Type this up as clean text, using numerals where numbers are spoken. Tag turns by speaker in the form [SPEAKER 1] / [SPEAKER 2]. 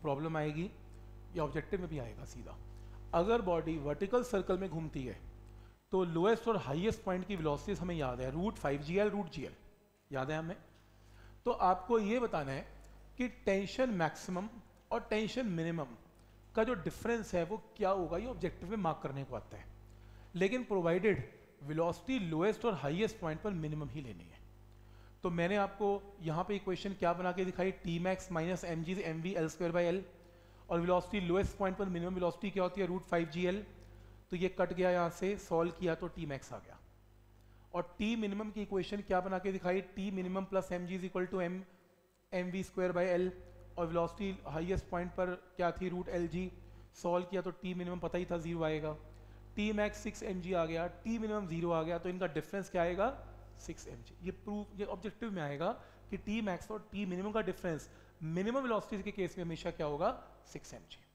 [SPEAKER 1] Problem आएगी, या objective में भी आएगा सीधा। अगर बॉडी वर्टिकल सर्कल में घूमती है तो लोएस्ट और हाईएस्ट पॉइंट की वेलोसिटीज हमें याद है, रूट 5gl रूट gl याद है हमें। तो आपको ये बताना है कि टेंशन मैक्सिमम और टेंशन मिनिमम का जो डिफरेंस है वो क्या होगा, ये ऑब्जेक्टिव में मार्क करने को आता है। लेकिन प्रोवाइडेड वेलोसिटी लोएस्ट और हाईएस्ट पॉइंट पर मिनिमम ही लेनी है। तो मैंने आपको यहाँ पे इक्वेशन क्या बना के दिखाई, T max minus M G M V L square by L, और वेलोसिटी लोएस्ट पॉइंट पर मिनिमम वेलोसिटी क्या होती है, रूट 5gl। तो ये कट गया, यहाँ से सॉल्व किया तो टी मैक्स आ गया। और टी मिनिमम की इक्वेशन क्या बना के दिखाई, T minimum plus M G is equal to M V square by L, और वेलोसिटी हाईएस्ट पॉइंट पर क्या थी, रूट एल जी। सॉल्व किया तो टी मिनिमम पता ही था 0 आएगा, टी मैक्स 6 mg आ गया, टी मिनिमम 0 आ गया, तो इनका डिफरेंस क्या आएगा, 6 mg। ये प्रूफ, ये ऑब्जेक्टिव में आएगा कि टी मैक्स और टी मिनिमम का डिफरेंस मिनिमम वेलोसिटी के केस में हमेशा क्या होगा, 6 mg।